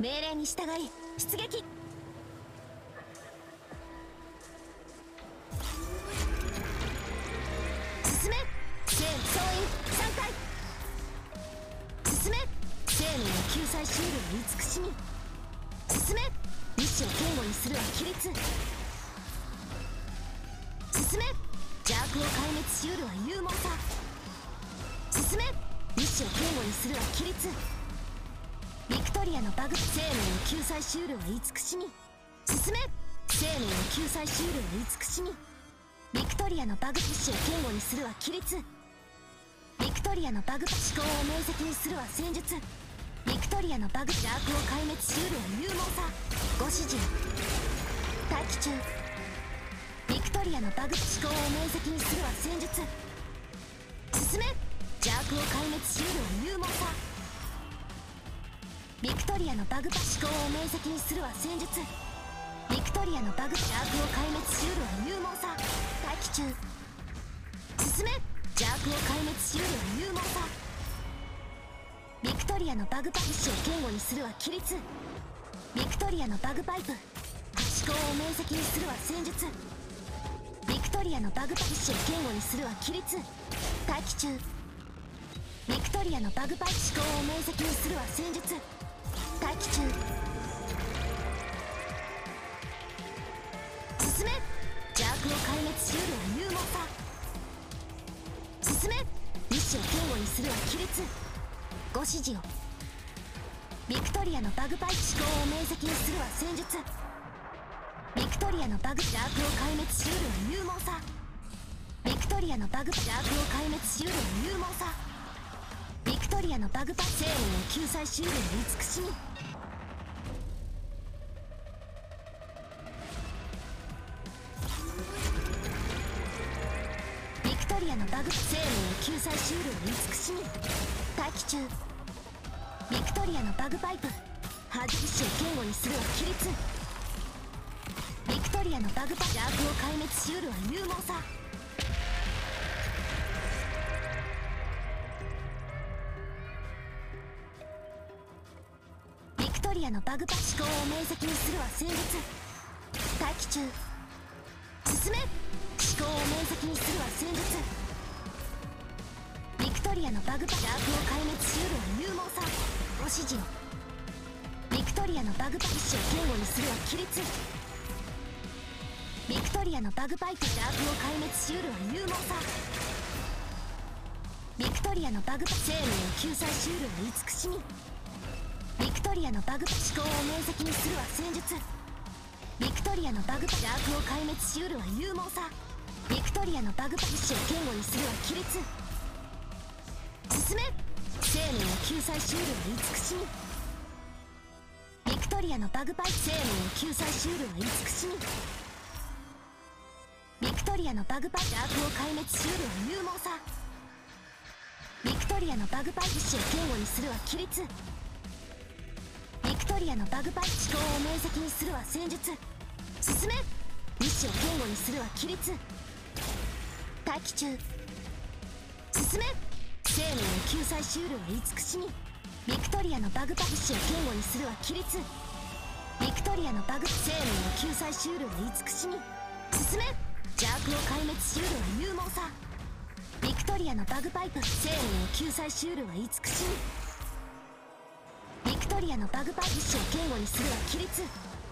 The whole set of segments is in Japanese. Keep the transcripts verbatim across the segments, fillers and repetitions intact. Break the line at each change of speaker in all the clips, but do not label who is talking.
命令に従い出撃。進め生命総員さんかい。進め生命の救済シールを慈しみ。進め意志を堅固にするは規律。進め邪悪を壊滅しうるは勇猛さ。進め意志を堅固にするは規律。ビクトリアのバグ生命の救済シールは慈しみ。進め生命の救済シールは慈しみ。ビクトリアのバグ意志を堅固にするは規律。ビクトリアのバグ思考を明晰にするは戦術。ビクトリアのバグ邪悪を壊滅しうるは勇猛さ。ご指示待機中。ビクトリアのバグ思考を明晰にするは戦術。進め邪悪を壊滅しうるは勇猛さ。ビクトリアのバグ思考を明晰にするは戦術。ビクトリアのバグ邪悪を壊滅しうるは勇猛さ。待機中。進め邪悪を壊滅しうるは勇猛さ。ビクトリアのバグパ意志を堅固にするは規律。ビクトリアのバグパイプ思考を明晰にするは戦術。ビクトリアのバグパ意志を堅固にするは規律。待機中。ビクトリアのバグパイ思考を明晰にするは戦術。待機中。進め邪悪を壊滅しうるは勇猛さ。進め意志を堅固にするは規律。ご指示を。ビクトリアのバグパイ思考を明晰にするは戦術。ビクトリアのバグ邪悪を壊滅しうるは勇猛さ。ビクトリアのバグ邪悪を壊滅しうるは勇猛さ。ビクトリアのバグパ生命を救済しうるは慈しみ。ビクトリアのバグ生命を救済しうるは慈しみ。待機中。ビクトリアのバグパイプハジ意志を堅固にするは規律。ビクトリアのバグパ邪悪を壊滅しうるは勇猛さ。ビクトリアのバグパ思考を明晰にするは戦術。待機中。進め思考を明晰にするは戦術。ビクトリアのバグパ邪悪を壊滅しうるは勇猛さ。ご指示を。ビクトリアのバグパ意志を堅固にするは規律。ビクトリアのバグパイプ邪悪を壊滅しうるは勇猛さ。ビクトリアのバグパ生命を救済しうるは慈しみ。ビクトリアのバグパ思考を明晰にするは戦術。ビクトリアのバグパ邪悪を壊滅しうるは勇猛さ。ビクトリアのバグパ意志を堅固にするは規律。進め生命を救済しうるは慈しみ。ビクトリアのバグパイプ生命を救済しうるは慈しみ。ビクトリアのバグパイプ邪悪を壊滅しうるは勇猛さ。ビクトリアのバグパイプ意志を堅固にするは規律。ビクトリアのバグパイプ思考を明晰にするは戦術。進め意志を堅固にするは規律。待機中。進め生命を救済しうるは慈しみ。ビクトリアのバグパ意志を堅固にするは規律。ビクトリアのバグ生命を救済しうるは慈しみ。進め邪悪を壊滅しうるは勇猛さ。ビクトリアのバグパイプ生命を救済しうるは慈しみ。ビクトリアのバグパイプ意志を堅固にするは規律。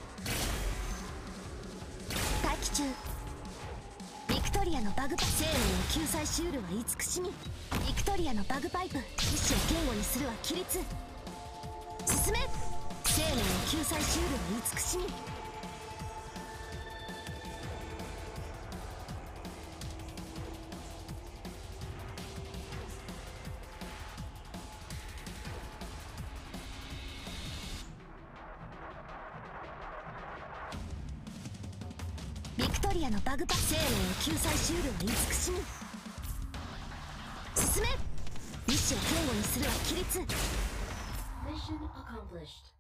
待機中。ビクトリアのバグパ生命を救済しうるは慈しみ。ビクトリアのバグパイプ意志を堅固にするは規律。進め生命を救済しうるは慈しみ。ビクトリアのバグパ生命を救済しうるは慈しみ。進め意志を堅固にするは規律。
Mission accomplished.